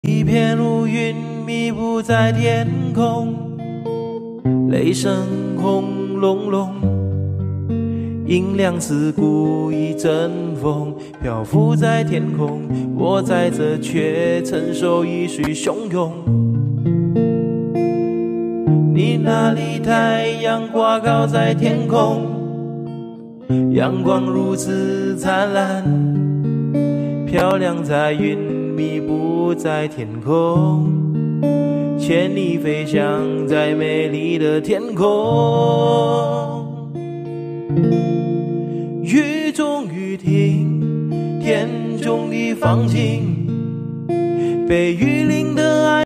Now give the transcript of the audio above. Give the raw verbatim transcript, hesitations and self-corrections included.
一片乌云密布在天空，雷声轰隆隆，阴凉刺骨一阵风，漂浮在天空，我在这却承受一水汹涌。你那里太阳挂高在天空，阳光如此灿烂，漂亮在云密布在天空，千里飞翔在美丽的天空。雨终于停，天中的放晴，被雨淋的爱